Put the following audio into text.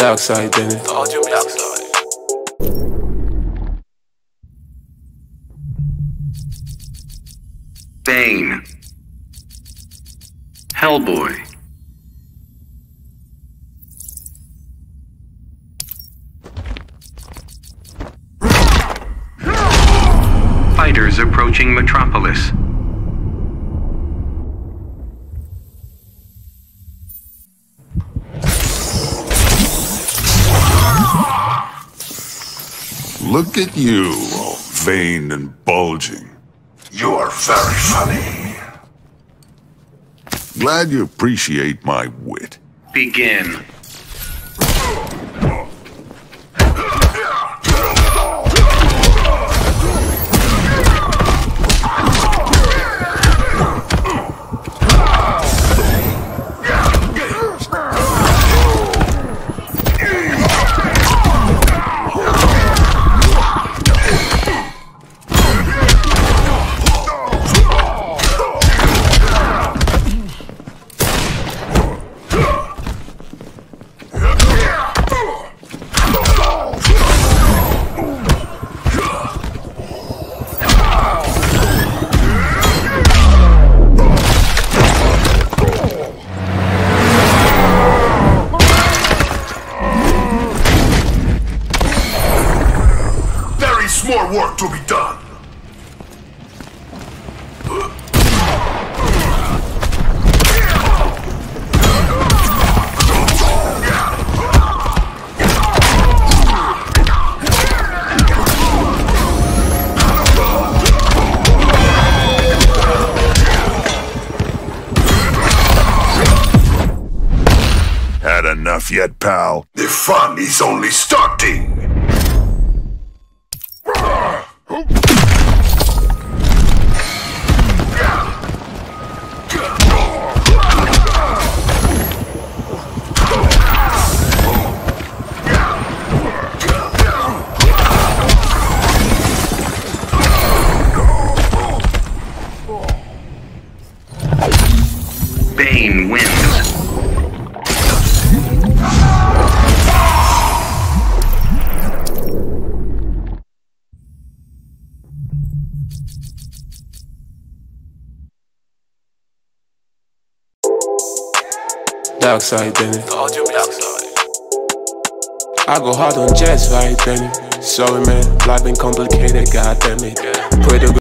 Dark side, then it. Dark side. Bane. Hellboy. Fighters approaching Metropolis. Look at you, all vain and bulging. You're very funny. Glad you appreciate my wit. Begin. More work to be done. Had enough yet, pal? The fun is only starting. Bane wins. Dark side, then it. Dark side. I go hard on jets, right, then it. Sorry, man, life been complicated, goddamn it. Pray to